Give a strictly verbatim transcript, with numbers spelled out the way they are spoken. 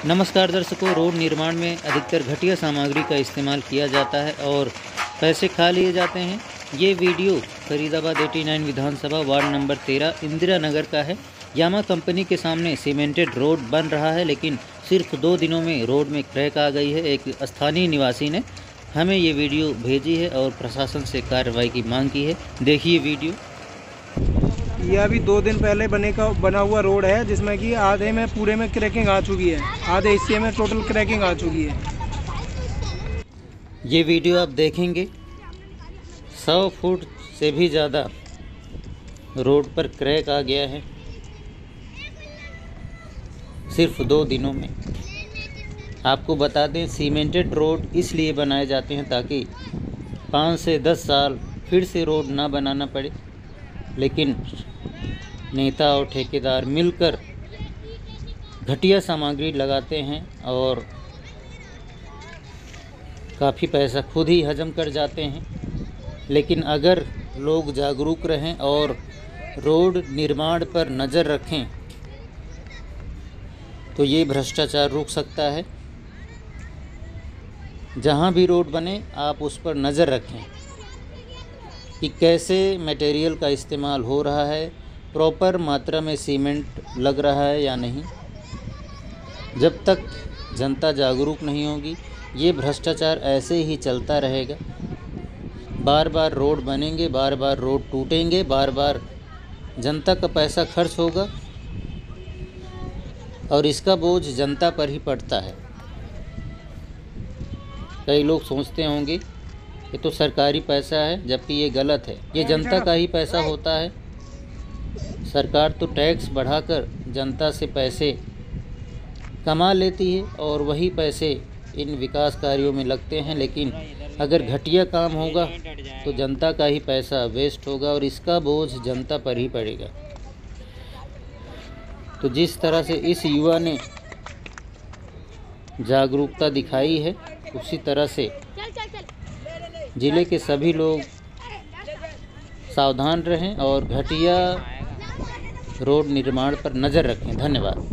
नमस्कार दर्शकों, रोड निर्माण में अधिकतर घटिया सामग्री का इस्तेमाल किया जाता है और पैसे खा लिए जाते हैं। ये वीडियो फरीदाबाद नवासी विधानसभा वार्ड नंबर तेरह इंदिरा नगर का है। यामा कंपनी के सामने सीमेंटेड रोड बन रहा है, लेकिन सिर्फ दो दिनों में रोड में क्रैक आ गई है। एक स्थानीय निवासी ने हमें ये वीडियो भेजी है और प्रशासन से कार्रवाई की मांग की है। देखिए वीडियो। ये अभी दो दिन पहले बने का बना हुआ रोड है, जिसमें कि आधे में पूरे में क्रैकिंग आ चुकी है, आधे हिस्से में टोटल क्रैकिंग आ चुकी है। ये वीडियो आप देखेंगे, सौ फुट से भी ज़्यादा रोड पर क्रैक आ गया है सिर्फ दो दिनों में। आपको बता दें, सीमेंटेड रोड इसलिए बनाए जाते हैं ताकि पाँच से दस साल फिर से रोड ना बनाना पड़े, लेकिन नेता और ठेकेदार मिलकर घटिया सामग्री लगाते हैं और काफ़ी पैसा खुद ही हजम कर जाते हैं। लेकिन अगर लोग जागरूक रहें और रोड निर्माण पर नज़र रखें तो ये भ्रष्टाचार रुक सकता है। जहाँ भी रोड बने आप उस पर नज़र रखें कि कैसे मटेरियल का इस्तेमाल हो रहा है, प्रॉपर मात्रा में सीमेंट लग रहा है या नहीं। जब तक जनता जागरूक नहीं होगी ये भ्रष्टाचार ऐसे ही चलता रहेगा। बार बार रोड बनेंगे, बार बार रोड टूटेंगे, बार बार जनता का पैसा खर्च होगा और इसका बोझ जनता पर ही पड़ता है। कई लोग सोचते होंगे ये तो सरकारी पैसा है, जबकि ये गलत है। ये जनता का ही पैसा होता है। सरकार तो टैक्स बढ़ाकर जनता से पैसे कमा लेती है और वही पैसे इन विकास कार्यों में लगते हैं। लेकिन अगर घटिया काम होगा तो जनता का ही पैसा वेस्ट होगा और इसका बोझ जनता पर ही पड़ेगा। तो जिस तरह से इस युवा ने जागरूकता दिखाई है, उसी तरह से जिले के सभी लोग सावधान रहें और घटिया रोड निर्माण पर नज़र रखें। धन्यवाद।